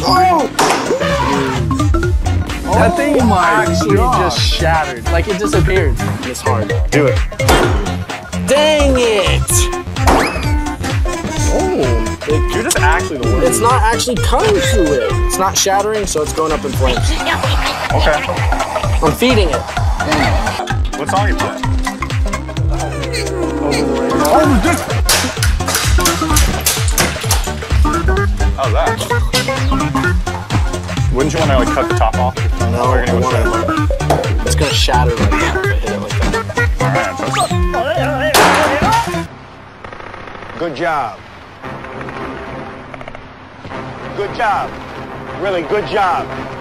Oh! That thing actually gosh. just shattered. Like it disappeared. It's hard. Do it. Dang it! Oh, You're just actually the worst. It's not actually cutting through it. It's not shattering, so it's going up in flames. okay. I'm feeding it. What song you playing? Oh, this. How's that? Wouldn't you want to like cut the top off? No, Or you're I gonna want go straight? it. It's gonna shatter like that if I hit it like that. All right, Good job. Good job. Really good job.